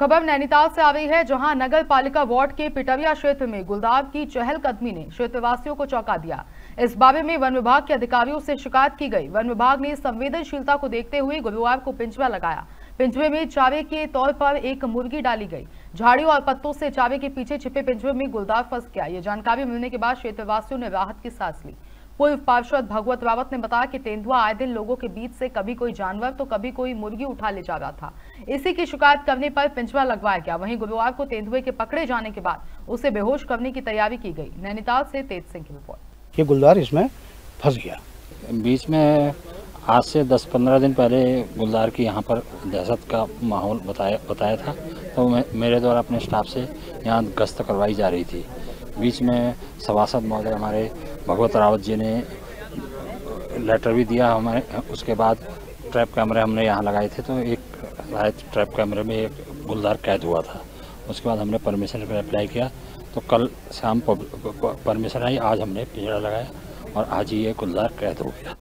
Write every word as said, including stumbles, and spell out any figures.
खबर नैनीताल से आ रही है, जहां नगर पालिका वार्ड के पिटरिया क्षेत्र में गुलदार की चहलकदमी ने क्षेत्रवासियों को चौंका दिया। इस बारे में वन विभाग के अधिकारियों से शिकायत की गई। वन विभाग ने संवेदनशीलता को देखते हुए गुरुवार को पिंजरा लगाया। पिंजरे में चारे के तौर पर एक मुर्गी डाली गई। झाड़ियों और पत्तों से चारे के पीछे छिपे पिंजरे में गुलदार फंस गया। ये जानकारी मिलने के बाद क्षेत्रवासियों ने राहत की सांस ली। पूर्व पार्षद भगवत रावत ने बताया कि तेंदुआ आए दिन लोगों के बीच से कभी कोई जानवर तो कभी कोई मुर्गी उठा ले जा रहा था। इसी की शिकायत करने पर पिंजरा लगवाया गया। वहीं गुरुवार को तेंदुए के पकड़े जाने के बाद उसे बेहोश करने की तैयारी की गई। नैनीताल से तेज सिंह की रिपोर्ट। ये गुलदार इसमें फंस गया। बीच में आज से दस पंद्रह दिन पहले गुलदार की यहाँ पर दहशत का माहौल बताया बताया था, तो मेरे द्वारा अपने स्टाफ से यहाँ गश्त करवाई जा रही थी। बीच में सभासद महोदय हमारे भगवत रावत जी ने लेटर भी दिया हमें। उसके बाद ट्रैप कैमरे हमने यहाँ लगाए थे, तो एक ट्रैप कैमरे में एक गुलदार कैद हुआ था। उसके बाद हमने परमिशन पर अप्लाई किया, तो कल शाम परमिशन आई, आज हमने पिंजरा लगाया और आज ही ये गुलदार कैद हो गया।